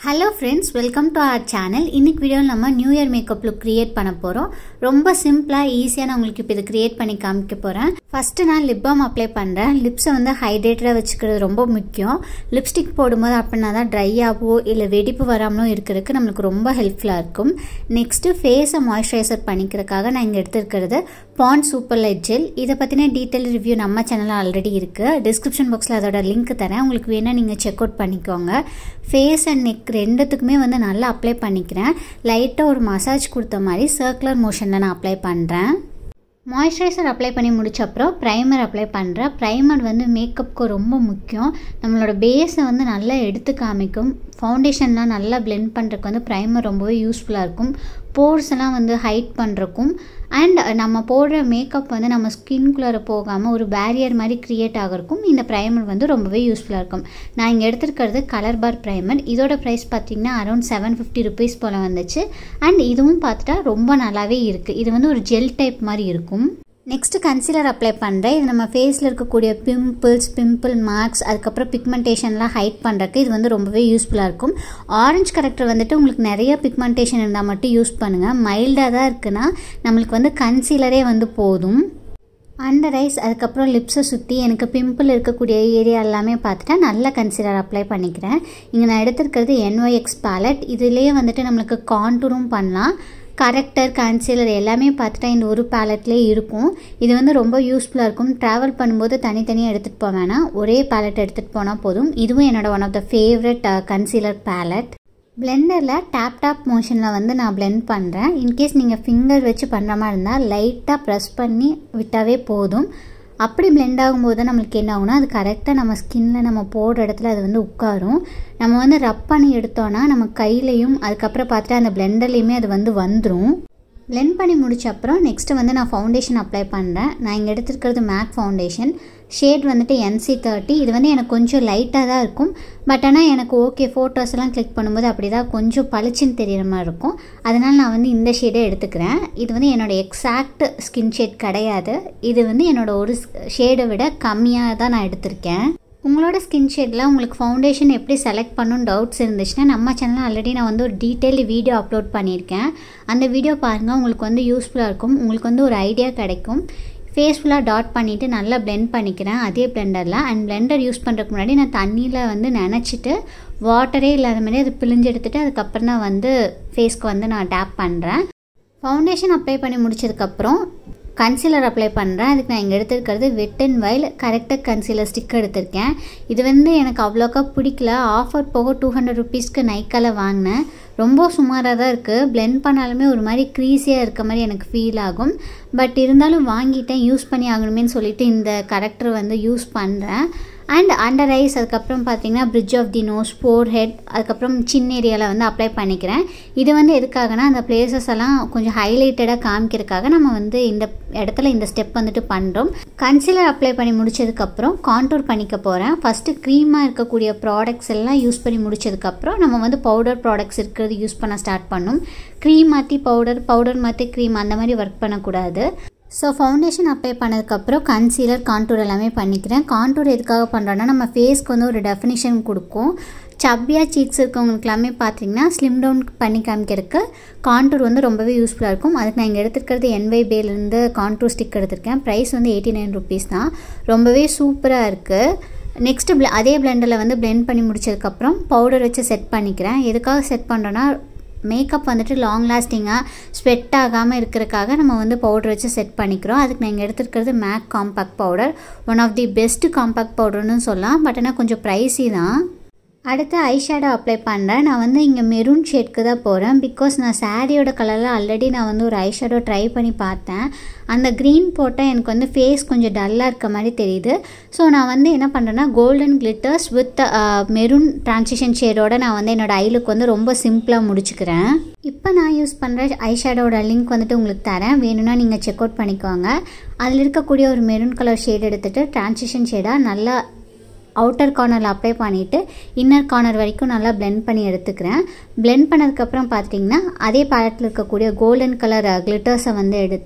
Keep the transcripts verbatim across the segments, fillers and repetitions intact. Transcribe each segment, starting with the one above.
Hello friends, welcome to our channel. இன்னைக்கு வீடியோல நம்ம new year makeup look create பண்ண போறோம். ரொம்ப சிம்பிளா ஈஸியா நான் உங்களுக்கு இப்ப இது கிரியேட் பண்ணி காமிக்க போறேன். ஃபர்ஸ்ட் நான் லிப் பாம் அப்ளை பண்றேன். லிப்ஸ் வந்து ஹைட்ரேட்டடா வச்சுக்கிறது ரொம்ப முக்கியம். லிப்ஸ்டிக் போடும்போது அப்படினா தான் ட்ரை ஆவோ இல்ல வெடிப்பு வராமலோ இருக்குறதுக்கு நமக்கு ரொம்ப ஹெல்ப்ஃபுல்லா இருக்கும். நெக்ஸ்ட் ஃபேஸை மாய்ஸ்சரைசர் பண்ணிக்கிறதுக்காக நான் இங்க எடுத்துக்கிறது பாண்ட் சூப்பர் லைட் ஜெல். இத பத்தின டீடைல் ரிவ்யூ நம்ம சேனல்ல ஆல்ரெடி இருக்கு. டிஸ்கிரிப்ஷன் பாக்ஸ்ல அதோட லிங்க் தரேன். உங்களுக்கு வேணா நீங்க செக் அவுட் பண்ணிக்கோங்க. ஃபேஸ் அண்ட் நெக் ரெண்டுத்துக்குமே வந்து நல்லா அப்ளை பண்ணிக்கிறேன். லைட்டாக ஒரு மசாஜ் கொடுத்த மாதிரி சர்க்குலர் மோஷனில் நான் அப்ளை பண்ணுறேன். மாய்ஸ்சரைசர் அப்ளை பண்ணி முடிச்ச அப்புறம் ப்ரைமர் அப்ளை பண்ணுறேன். ப்ரைமர் வந்து மேக்கப்புக்கு ரொம்ப முக்கியம். நம்மளோட பேஸை வந்து நல்லா எடுத்து காமிக்கும். ஃபவுண்டேஷன்லாம் நல்லா பிளெண்ட் பண்ணுறதுக்கு வந்து ப்ரைமர் ரொம்பவே யூஸ்ஃபுல்லாக இருக்கும். போர்ஸ் எல்லாம் வந்து ஹைட் பண்ணுறக்கும் அண்ட் நம்ம போடுற மேக்கப் வந்து நம்ம ஸ்கின்குள்ளே போகாமல் ஒரு பேரியர் மாதிரி க்ரியேட் ஆகிறக்கும் இந்த ப்ரைமர் வந்து ரொம்பவே யூஸ்ஃபுல்லாக இருக்கும். நான் இங்கே எடுத்துருக்கிறது கலர் பார் ப்ரைமர். இதோட ப்ரைஸ் பார்த்திங்கன்னா அரௌண்ட் செவன் ஃபிஃப்டி ருபீஸ் போல் வந்துச்சு. அண்ட் இதுவும் பார்த்துட்டா ரொம்ப நல்லாவே இருக்குது. இது வந்து ஒரு ஜெல் டைப் மாதிரி இருக்கும். நெக்ஸ்ட்டு கன்சீலர் அப்ளை பண்ணுறேன். இது நம்ம ஃபேஸில் இருக்கக்கூடிய பிம்பிள்ஸ் பிம்பிள் மார்க்ஸ் அதுக்கப்புறம் பிக்மெண்டேஷன்லாம் ஹைட் பண்ணுறதுக்கு இது வந்து ரொம்பவே யூஸ்ஃபுல்லாக இருக்கும். ஆரஞ்சு கரெக்டர் வந்துட்டு உங்களுக்கு நிறைய பிக்மெண்டேஷன் இருந்தால் மட்டும் யூஸ் பண்ணுங்கள். மைல்டாக தான் இருக்குன்னா நம்மளுக்கு வந்து கன்சீலரே வந்து போதும். அண்டர் ஐஸ் அதுக்கப்புறம் லிப்ஸை சுற்றி எனக்கு பிம்பிள் இருக்கக்கூடிய ஏரியா எல்லாமே பார்த்துட்டா நல்ல கன்சீலர் அப்ளை பண்ணிக்கிறேன். இங்கே நான் எடுத்துருக்கிறது என் ஒய் எக்ஸ் பேலட். இதுலேயே வந்துட்டு நம்மளுக்கு கான்டூரும் பண்ணலாம். கரெக்டர் கன்சீலர் எல்லாமே பார்த்துட்டா இந்த ஒரு பேலட்லேயே இருக்கும். இது வந்து ரொம்ப யூஸ்ஃபுல்லாக இருக்கும். ட்ராவல் பண்ணும்போது தனித்தனியாக எடுத்துகிட்டு போக வேணாம், ஒரே பேலட் எடுத்துகிட்டு போனால் போதும். இதுவும் என்னோட one of the favourite concealer palette. பிளெண்டரில் டேப் டாப் மோஷனில் வந்து நான் பிளெண்ட் பண்ணுறேன். இன்கேஸ் நீங்கள் ஃபிங்கர் வச்சு பண்ணுற மாதிரி இருந்தால் லைட்டாக ப்ரெஸ் பண்ணி விட்டாவே போதும். அப்படி பிளெண்ட் ஆகும்போது தான் நம்மளுக்கு என்ன ஆகுனா அது கரெக்டாக நம்ம ஸ்கின்னில் நம்ம போடுற இடத்துல அது வந்து உட்காரும். நம்ம வந்து ரப் பண்ணி எடுத்தோன்னா நம்ம கையிலையும் அதுக்கப்புறம் பார்த்துட்டு அந்த பிளெண்டர்லேயுமே அது வந்து வந்துடும். பிளெண்ட் பண்ணி முடிச்ச அப்புறம் நெக்ஸ்ட்டு வந்து நான் ஃபவுண்டேஷன் அப்ளை பண்ணுறேன். நான் இங்கே எடுத்துருக்கிறது மேக் ஃபவுண்டேஷன். ஷேட் வந்துட்டு என் சி தேர்ட்டி. இது வந்து எனக்கு கொஞ்சம் லைட்டாக தான் இருக்கும். பட் ஆனால் எனக்கு ஓகே ஃபோட்டோஸ் எல்லாம் கிளிக் பண்ணும்போது அப்படி தான் கொஞ்சம் பளிச்சுன்னு தெரிகிற மாதிரி இருக்கும். அதனால் நான் வந்து இந்த ஷேடே எடுத்துக்கிறேன். இது வந்து என்னோடய எக்ஸாக்ட் ஸ்கின் ஷேட் கிடையாது. இது வந்து என்னோடய ஒரு ஷேடை விட கம்மியாக தான் நான் எடுத்திருக்கேன். உங்களோட ஸ்கின் ஷேடில் உங்களுக்கு ஃபவுண்டேஷன் எப்படி செலக்ட் பண்ணணும்னு டவுட்ஸ் இருந்துச்சுன்னா நம்ம சேனலில் ஆல்ரெடி நான் வந்து ஒரு டீட்டெயில் வீடியோ அப்லோட் பண்ணியிருக்கேன். அந்த வீடியோ பாருங்கள், உங்களுக்கு வந்து யூஸ்ஃபுல்லாக இருக்கும். உங்களுக்கு வந்து ஒரு ஐடியா கிடைக்கும். ஃபேஸ் ஃபுல்லாக டாட் பண்ணிவிட்டு நல்லா பிளெண்ட் பண்ணிக்கிறேன் அதே பிளெண்டரில். அண்ட் பிளெண்டர் யூஸ் பண்ணுறதுக்கு முன்னாடி நான் தண்ணியில் வந்து நினச்சிட்டு வாட்டரே இல்லாத மாதிரி அது பிழிஞ்சு எடுத்துகிட்டு அதுக்கப்புறம் தான் வந்து ஃபேஸ்க்கு வந்து நான் டேப் பண்ணுறேன். ஃபவுண்டேஷன் அப்ளை பண்ணி முடிச்சதுக்கப்புறம் கன்சீலர் அப்ளை பண்ணுறேன். அதுக்கு நான் இங்கே எடுத்துருக்கிறது வெட் அண்ட் வைல்ட் கரெக்டாக கன்சீலர் ஸ்டிக் எடுத்திருக்கேன். இது வந்து எனக்கு அவ்வளோக்கா பிடிக்கல. ஆஃபர் போக டூ ஹண்ட்ரட் ருபீஸ்க்கு நைக்கால வாங்கினேன். ரொம்ப சுமாராக தான் இருக்குது. பிளெண்ட் பண்ணாலுமே ஒரு மாதிரி க்ரீஸியாக இருக்க மாதிரி எனக்கு ஃபீல் ஆகும். பட் இருந்தாலும் வாங்கிட்டேன், யூஸ் பண்ணி ஆகணுமேனு சொல்லிட்டு இந்த கரெக்டர் வந்து யூஸ் பண்ணுறேன். அண்ட் அண்டர் ஐஸ் அதுக்கப்புறம் பார்த்திங்கன்னா bridge of the nose forehead அதுக்கப்புறம் சின்ன ஏரியாவில் வந்து அப்ளை பண்ணிக்கிறேன். இது வந்து எதுக்காகனா அந்த பிளேசஸ் எல்லாம் கொஞ்சம் ஹைலைட்டடாக காமிக்கிறதுக்காக நம்ம வந்து இந்த இடத்துல இந்த ஸ்டெப் வந்துட்டு பண்ணுறோம். கன்சீலர் அப்ளை பண்ணி முடிச்சதுக்கப்புறம் கான்டூர் பண்ணிக்க போகிறேன். ஃபஸ்ட்டு க்ரீமாக இருக்கக்கூடிய ப்ராடக்ட்ஸ் எல்லாம் யூஸ் பண்ணி முடிச்சதுக்கப்புறம் நம்ம வந்து பவுடர் ப்ராடக்ட்ஸ் இருக்கிறது யூஸ் பண்ண ஸ்டார்ட் பண்ணணும். க்ரீம் மாற்றி பவுடர் பவுடர் மாற்றி க்ரீம் அந்த மாதிரி ஒர்க் பண்ணக்கூடாது. ஸோ ஃபவுண்டேஷன் அப்ளை பண்ணதுக்கப்புறம் கன்சீலர் கான்டூர் எல்லாமே பண்ணிக்கிறேன். கான்டூர் எதுக்காக பண்ணுறோன்னா நம்ம ஃபேஸ்க்கு வந்து ஒரு டெஃபினிஷன் கொடுக்கும். சப்பியாக சீக்ஸ் இருக்கவங்களுக்கு எல்லாமே பார்த்தீங்கன்னா ஸ்லிம் டவுன் பண்ணி காமிக்கிறதுக்கு கான்டூர் வந்து ரொம்பவே யூஸ்ஃபுல்லாக இருக்கும். அதுக்கு நான் இங்கே எடுத்துருக்கிறது என் ஒய் பேலேருந்து கான்டூர் ஸ்டிக் எடுத்திருக்கேன். ப்ரைஸ் வந்து எயிட்டி நைன் ருபீஸ் தான். ரொம்பவே சூப்பராக இருக்குது. நெக்ஸ்ட்டு ப்ள அதே பிளெண்டரில் வந்து பிளெண்ட் பண்ணி முடிச்சதுக்கப்புறம் பவுடர் வச்சு செட் பண்ணிக்கிறேன். எதுக்காக செட் பண்ணுறோன்னா மேக்கப் வந்துட்டு லாங் லாஸ்டிங்காக ஸ்வெட் ஆகாமல் இருக்கிறதுக்காக நம்ம வந்து பவுடர் வச்சு செட் பண்ணிக்கிறோம். அதுக்கு நான் இங்கே எடுத்துருக்கிறது MAC compact powder. One of the best compact பவுடர்னு சொல்லலாம். பட் ஆனால் கொஞ்சம் ப்ரைஸி தான். அடுத்து ஐ ஷேடோ அப்ளை பண்ணுறேன். நான் வந்து இங்கே மெரூன் ஷேட்க்கு தான் போகிறேன். பிகாஸ் நான் சாரியோட கலரில் ஆல்ரெடி நான் வந்து ஒரு ஐ ஷேடோ ட்ரை பண்ணி பார்த்தேன். அந்த க்ரீன் போட்டால் எனக்கு வந்து ஃபேஸ் கொஞ்சம் டல்லாக இருக்க மாதிரி தெரியுது. ஸோ நான் வந்து என்ன பண்ணுறேன்னா golden glitters with maroon transition ஷேடோட நான் வந்து என்னோடய ஐ லுக் வந்து ரொம்ப சிம்பிளாக முடிச்சுக்கிறேன். இப்போ நான் யூஸ் பண்ணுற ஐ ஷேடோட லிங்க் வந்துட்டு உங்களுக்கு தரேன். வேணும்னா நீங்கள் செக் அவுட் பண்ணிக்கோங்க. அதில் இருக்கக்கூடிய ஒரு மெரூன் கலர் ஷேட் எடுத்துகிட்டு ட்ரான்சிஷன் ஷேடாக நல்லா அவுட்டர் கார்னரில் அப்ளை பண்ணிவிட்டு இன்னர் கார்னர் வரைக்கும் நல்லா பிளெண்ட் பண்ணி எடுத்துக்கிறேன். பிளெண்ட் பண்ணதுக்கப்புறம் பார்த்திங்கன்னா அதே பேலட்டில் இருக்கக்கூடிய கோல்டன் கலர் கிளிட்டர்ஸை வந்து எடுத்து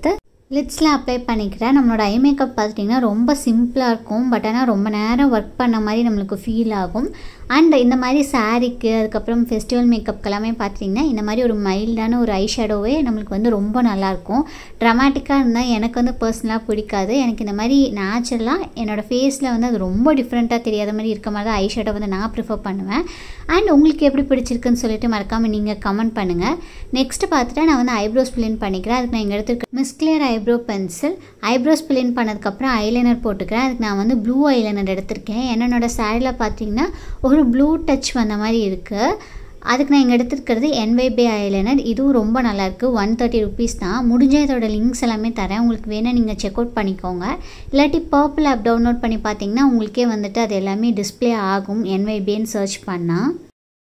லிப்ஸில் அப்ளை பண்ணிக்கிறேன். நம்மளோட ஐ மேக்கப் பார்த்துட்டிங்கன்னா ரொம்ப சிம்பிளாக இருக்கும். பட் ஆனால் ரொம்ப நேரம் ஒர்க் பண்ண மாதிரி நம்மளுக்கு ஃபீல் ஆகும். அண்ட் இந்த மாதிரி சாரீக்கு அதுக்கப்புறம் ஃபெஸ்டிவல் மேக்கப்க்கு எல்லாமே பார்த்திங்கன்னா இந்த மாதிரி ஒரு மைல்டான ஒரு ஐ ஷேடோவே நம்மளுக்கு வந்து ரொம்ப நல்லாயிருக்கும். ட்ராமாட்டிக்காக இருந்தால் எனக்கு வந்து பர்சனலாக பிடிக்காது. எனக்கு இந்த மாதிரி நேச்சுரலாக என்னோடய ஃபேஸில் வந்து அது ரொம்ப டிஃப்ரெண்ட்டாக தெரியாத மாதிரி இருக்க மாதிரி தான் ஐ ஷேடோ வந்து நான் ப்ரிஃபர் பண்ணுவேன். அண்ட் உங்களுக்கு எப்படி பிடிச்சிருக்குன்னு சொல்லிட்டு மறக்காமல் நீங்கள் கமெண்ட் பண்ணுங்கள். நெக்ஸ்ட்டு பார்த்துட்டு நான் வந்து ஐப்ரோஸ் ஃபில் இன் பண்ணிக்கிறேன். அதுக்கு நான் இங்கே எடுத்துருக்கேன் Miss Claire eyebrow pencil. Eyebrows fill in பண்ணதுக்கப்புறம் ஐலைனர் போட்டுக்கிறேன். அதுக்கு நான் வந்து ப்ளூ ஐலைனர் எடுத்திருக்கேன். என்னோட சாரியில் பார்த்தீங்கன்னா ஒரு ப்ளூ டச் வந்த மாதிரி இருக்குது. அதுக்கு நான் இங்கே எடுத்துருக்கிறது என்வைபே ஐலைனர். இதுவும் ரொம்ப நல்லாயிருக்கு. ஒன் தேர்ட்டி ருபீஸ் தான். முடிஞ்ச இதோட லிங்க்ஸ் எல்லாமே தரேன். உங்களுக்கு வேணால் நீங்கள் செக் அவுட் பண்ணிக்கோங்க. இல்லாட்டி பர்பிள் ஆப் டவுன்லோட் பண்ணி பார்த்தீங்கன்னா உங்களுக்கே வந்துட்டு அது எல்லாமே டிஸ்பிளே ஆகும் என்வைபேன்னு சர்ச் பண்ணால்.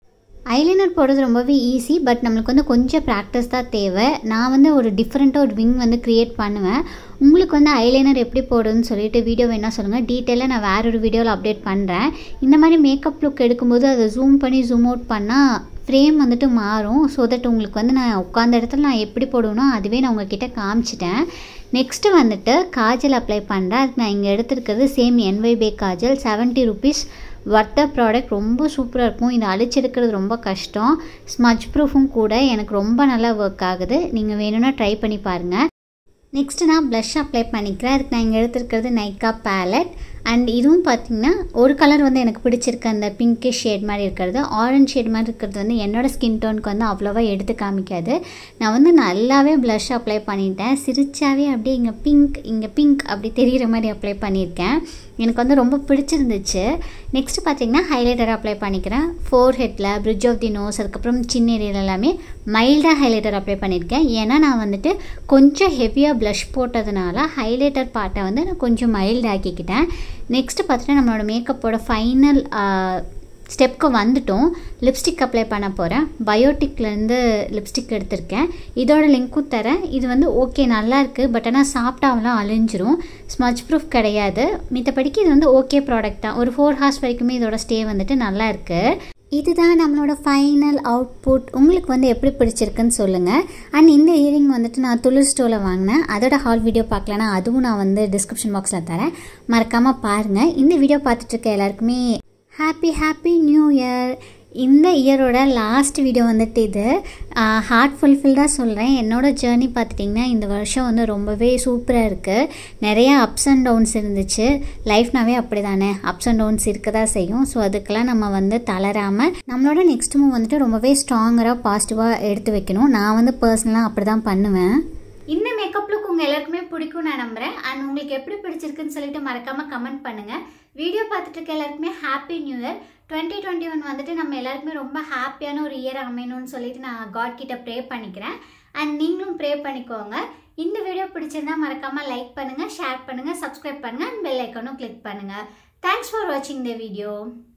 ஐலைனர் போடுறது ரொம்பவே ஈஸி. பட் நம்மளுக்கு வந்து கொஞ்சம் ப்ராக்டிஸ் தான் தேவை. நான் வந்து ஒரு டிஃப்ரெண்ட்டாக ஒரு விங் வந்து க்ரியேட் பண்ணுவேன். உங்களுக்கு வந்து ஐலைனர் எப்படி போடுதுன்னு சொல்லிட்டு வீடியோ வேணால் சொல்லுங்கள். டீட்டெயிலாக நான் வேற ஒரு வீடியோவில் அப்டேட் பண்ணுறேன். இந்த மாதிரி மேக்கப் லுக் எடுக்கும்போது அதை ஜூம் பண்ணி ஜூம் அவுட் பண்ணால் ஃப்ரேம் வந்துட்டு மாறும். ஸோ தட் உங்களுக்கு வந்து நான் உட்காந்த இடத்துல நான் எப்படி போடுவேனோ அதுவே நான் உங்ககிட்ட காமிச்சிட்டேன். நெக்ஸ்ட்டு வந்துட்டு காஜல் அப்ளை பண்ணுறேன். அதுக்கு நான் இங்கே எடுத்துருக்கிறது same N Y Bae kajal. Seventy rupees worth product. ரொம்ப சூப்பராக இருக்கும். இதை அழிச்செடுக்கிறது ரொம்ப கஷ்டம். ஸ்மஜ் ப்ரூஃபும் கூட. எனக்கு ரொம்ப நல்லா ஒர்க் ஆகுது. நீங்கள் வேணும்னா ட்ரை பண்ணி பாருங்கள். நெக்ஸ்ட்டு நான் ப்ளஷ் அப்ளை பண்ணிக்கிறேன். அதுக்கு நான் இங்கே எடுத்துருக்கிறது நைக்கா பேலட். அண்ட் இதுவும் பார்த்திங்கன்னா ஒரு கலர் வந்து எனக்கு பிடிச்சிருக்கு. அந்த பிங்கிஷ் ஷேட் மாதிரி இருக்கிறது. ஆரஞ்ச் ஷேட் மாதிரி இருக்கிறது வந்து என்னோடய ஸ்கின் டோனுக்கு வந்து அவ்வளோவா எடுத்து காமிக்காது. நான் வந்து நல்லாவே ப்ளஷ் அப்ளை பண்ணிட்டேன். சிரிச்சாவே அப்படியே இங்கே பிங்க் இங்கே பிங்க் அப்படி தெரிகிற மாதிரி அப்ளை பண்ணியிருக்கேன். எனக்கு வந்து ரொம்ப பிடிச்சிருந்துச்சு. நெக்ஸ்ட்டு பார்த்திங்கன்னா ஹைலைட்டர் அப்ளை பண்ணிக்கிறேன். Forehead, bridge of the nose, அதுக்கப்புறம் சின்ன ஏரியாவில் எல்லாமே மைல்டாக ஹைலைட்டர் அப்ளை பண்ணியிருக்கேன். ஏன்னா நான் வந்துட்டு கொஞ்சம் ஹெவியாக ப்ளஷ் போட்டதுனால ஹைலைட்டர் பார்ட்டை வந்து நான் கொஞ்சம் மைல்டு ஆக்கிக்கிட்டேன். நெக்ஸ்ட்டு பார்த்துட்டு நம்மளோட மேக்கப்போட ஃபைனல் ஸ்டெப்க்கு வந்துட்டோம். லிப்ஸ்டிக் அப்ளை பண்ண போகிறேன். பயோட்டிக்லேருந்து லிப்ஸ்டிக் எடுத்திருக்கேன். இதோட லிங்க்கும் தரேன். இது வந்து ஓகே நல்லாயிருக்கு. பட் ஆனால் சாப்பிட்டாவெல்லாம் அழிஞ்சிரும். ஸ்மஜ் ப்ரூஃப் கிடையாது. மித்தபடிக்கு இது வந்து ஓகே ப்ராடக்ட் தான். ஒரு ஃபோர் ஹார்ஸ் வரைக்குமே இதோட ஸ்டே வந்துட்டு நல்லாயிருக்கு. இதுதான் நம்மளோட ஃபைனல் அவுட்புட். உங்களுக்கு வந்து எப்படி பிடிச்சிருக்குன்னு சொல்லுங்கள். அண்ட் இந்த இயரிங் வந்துட்டு நான் துளிர் ஸ்டோரில் வாங்கினேன். அதோட ஹால் வீடியோ பார்க்கலன்னா அதுவும் நான் வந்து டிஸ்கிரிப்ஷன் பாக்ஸில் தரேன். மறக்காமல் பாருங்கள். இந்த வீடியோ பார்த்துட்ருக்க எல்லாருக்குமே ஹாப்பி ஹாப்பி நியூ இயர். இந்த இயரோட லாஸ்ட் வீடியோ வந்துட்டு இது. ஹார்ட் ஃபுல்ஃபில்டாக சொல்கிறேன். என்னோடய ஜேர்னி பார்த்துட்டிங்கன்னா இந்த வருஷம் வந்து ரொம்பவே சூப்பராக இருக்குது. நிறையா அப்ஸ் அண்ட் டவுன்ஸ் இருந்துச்சு. லைஃப்னாவே அப்படி தானே, அப்ஸ் அண்ட் டவுன்ஸ் இருக்க தான் செய்யும். ஸோ அதுக்கெல்லாம் நம்ம வந்து தளராமல் நம்மளோட நெக்ஸ்ட் மூவ் வந்துட்டு ரொம்பவே ஸ்ட்ராங்கராக பாசிட்டிவாக எடுத்து வைக்கணும். நான் வந்து பர்சனலாக அப்படி தான் பண்ணுவேன். இந்த மேக்கப் லுக் உங்கள் எல்லாருக்குமே பிடிக்கும் நான் நம்புகிறேன். அண்ட் உங்களுக்கு எப்படி பிடிச்சிருக்குன்னு சொல்லிட்டு மறக்காமல் கமெண்ட் பண்ணுங்கள். வீடியோ பார்த்துட்டு இருக்க எல்லாருக்குமே happy new year. Twenty twenty one வந்துட்டு நம்ம எல்லாருக்குமே ரொம்ப ஹாப்பியான ஒரு இயர் அமையணும்னு சொல்லிட்டு நான் காட் கிட்ட ப்ரே பண்ணிக்கிறேன். அண்ட் நீங்களும் ப்ரே பண்ணிக்கோங்க. இந்த வீடியோ பிடிச்சிருந்தா மறக்காமல் லைக் பண்ணுங்கள், ஷேர் பண்ணுங்கள், சப்ஸ்கிரைப் பண்ணுங்கள், அண்ட் பெல் ஐக்கானும் கிளிக் பண்ணுங்கள். தேங்க்ஸ் ஃபார் வாட்சிங் த வீடியோ.